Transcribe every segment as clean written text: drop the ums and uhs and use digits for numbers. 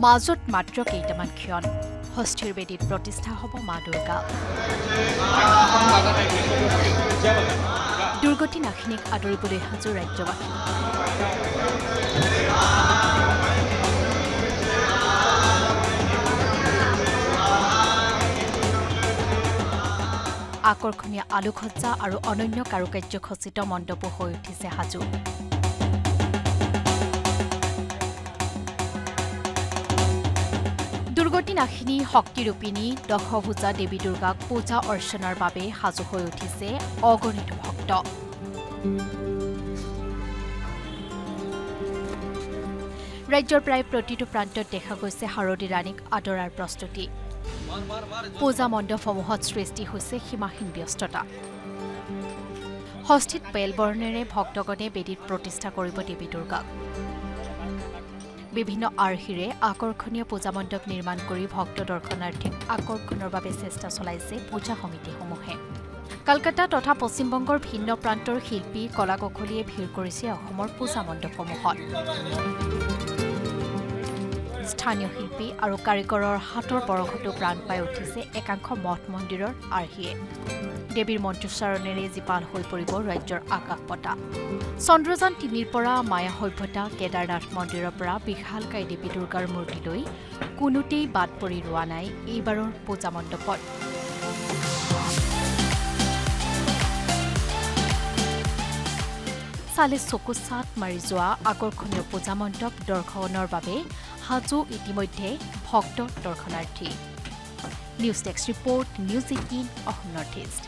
মাজত মাত্ৰ কেইটামান ক্ষণ হস্তিৰ বেদীত প্ৰতিষ্ঠা হ'ব মা দুৰ্গা দুৰ্গতি নাশিনীক আদৰিবলৈ সাজু ৰাজ্যবাসী আকৰ্ষণীয় আলোকসজ্জা আৰু অনন্য কাৰুকাৰ্য খচিত মণ্ডপ হৈ উঠিছে সাজু দুৰ্গতি নাশিনী শক্তিৰূপিণী দশভুজা দেৱী দুৰ্গাক পূজা অৰ্চনাৰ বাবে সাজু হৈ উঠিছে অগণিত ভক্ত ৰাজ্যৰ প্ৰায় প্ৰতিটো প্ৰান্তত দেখা গৈছে শাৰদী ৰাণীক আদৰাৰ প্ৰস্তুতি পূজা মণ্ডপসমূহত সৃষ্টি হৈছে সীমাহীন ব্যস্ততা হস্তিত বেলবৰ্ণেৰে ভক্তগণে বেদীত প্ৰতিষ্ঠা কৰিব দেৱী দুৰ্গাক বিভিন্ন আৰ্হিৰে আকৰ্ষণীয় পূজা মণ্ডপ নিৰ্মাণ কৰি ভক্ত দৰ্শনাৰ্থীক আকৰ্ষণৰ বাবে চেষ্টা চলাইছে পূজা সমিতিসমূহে কলকাতা তথা পশ্চিমবংগৰ ভিন্ন প্ৰান্তৰ শিল্পী কলাকৌশলীয়ে ভিৰ কৰিছে অসমৰ পূজা মণ্ডপসমূহত স্থানীয় শিল্পী আৰু কাৰিকৰৰ হাতৰ পৰশতো প্ৰাণ পাই উঠিছে একাংশ মঠ মন্দিৰৰ আৰ্হিয়ে দেৱীৰ মন্ত্ৰোচ্চাৰণেৰে জীপাল হৈ পৰিব ৰাজ্যৰ আকাশপতা চন্দ্ৰযান ৩ৰ পৰা মায়া সভ্যতা কেদাৰনাথ মন্দিৰৰ পৰা বিশালকায় দেৱী দুৰ্গাৰ মূৰ্তিলৈ কোনোতেই বাদ পৰি ৰোৱা নাই এইবাৰৰ পূজা মণ্ডপত চালে চকু চাট মাৰি যোৱা আকৰ্ষণীয় পূজা মণ্ডপ দৰ্শনৰ বাবে সাজু ইতিমধ্যে ভক্ত দৰ্শনাৰ্থী news desk report News18 Assam Northeast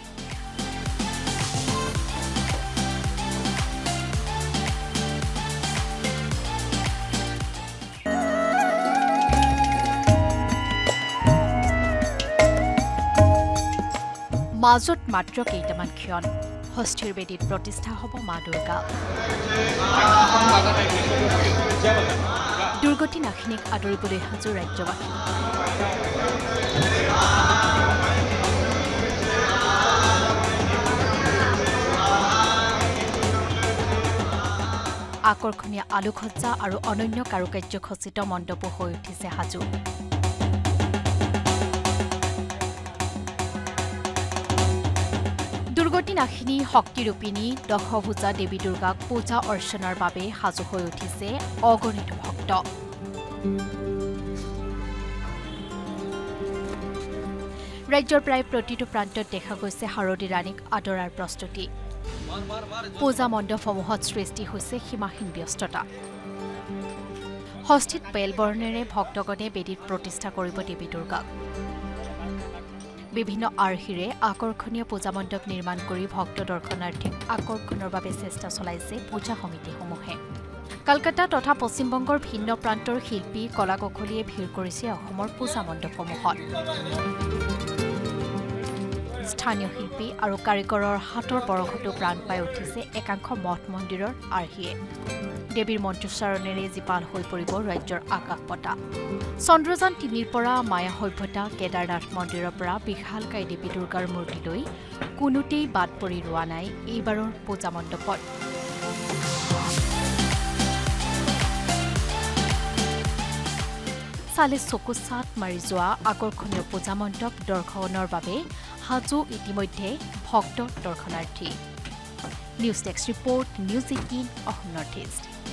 মাজত মাত্ৰ কেইটামান ক্ষণ হস্তিৰ বেদীত প্ৰতিষ্ঠা হ'ব মা দুৰ্গা দুৰ্গতি নাশিনীক আদৰিবলৈ সাজু ৰাজ্যবাসী আকৰ্ষণীয় আলোকসজ্জা আৰু অনন্য কাৰুকাৰ্য খচিত মণ্ডপ হৈ উঠিছে সাজু দুৰ্গতি নাশিনী শক্তিৰূপিণী দশভুজা দেৱী দুৰ্গাক পূজা অৰ্চনাৰ বাবে সাজু হৈ উঠিছে অগণিত ভক্ত ৰাজ্যৰ প্ৰায় প্ৰতিটো প্ৰান্তত দেখা গৈছে শাৰদী ৰাণীক আদৰাৰ প্ৰস্তুতি পূজা মণ্ডপসমূহত সৃষ্টি হৈছে সীমাহীন ব্যস্ততা হস্তিত বেলবৰ্ণেৰে ভক্তগণে বেদীত প্ৰতিষ্ঠা কৰিব দেৱী দুৰ্গাক বিভিন্ন আৰ্হিৰে আকৰ্ষণীয় পূজা মণ্ডপ নিৰ্মাণ কৰি ভক্ত দৰ্শনাৰ্থীক আকৰ্ষণৰ বাবে চেষ্টা চলাইছে পূজা সমিতিসমূহে কলকাতা তথা পশ্চিমবংগৰ ভিন্ন প্ৰান্তৰ শিল্পী কলাকৌশলীয়ে ভিৰ কৰিছে অসমৰ পূজা মণ্ডপসমূহত স্থানীয় শিল্পী আৰু কাৰিকৰৰ হাতৰ পৰশতো প্ৰাণ পাই উঠিছে একাংশ মঠ মন্দিৰৰ আৰ্হিয়ে দেৱীৰ মন্ত্ৰোচ্চাৰণেৰে জীপাল হৈ পৰিব ৰাজ্যৰ আকাশপতা চন্দ্ৰযান ৩ৰ পৰা মায়া সভ্যতা কেদাৰনাথ মন্দিৰৰ পৰা বিশালকায় দেৱী দুৰ্গাৰ মূৰ্তিলৈ কোনোতেই বাদ পৰি ৰোৱা নাই এইবাৰৰ পূজা মণ্ডপত চালে চকু চাট মাৰি যোৱা আকৰ্ষণীয় পূজা মণ্ডপ দৰ্শনৰ বাবে সাজু ইতিমধ্যে ভক্ত দৰ্শনাৰ্থী news desk report News18 Assam Northeast